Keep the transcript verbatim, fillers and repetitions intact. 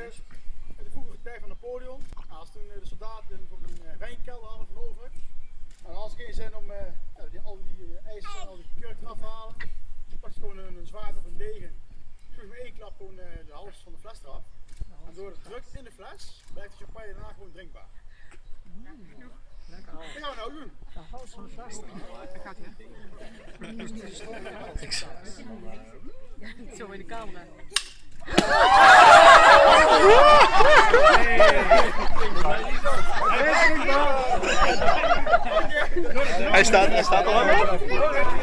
uit de vroegere tijd van Napoleon. Nou, als toen de soldaten voor een wijnkelder hadden veroverd. En dan had ze geen zin om uh, die, al die ijzers en al die kurk eraf te halen. Dan pak je gewoon een, een zwaard of een degen. Toen met één klap gewoon uh, de hals van de fles eraf. En door de druk in de fles blijft de champagne daarna gewoon drinkbaar. Wat gaan we nou doen? De hals van de fles. Dat gaat hij. Ja, niet zo in de camera. Hij staat, hij staat al lang.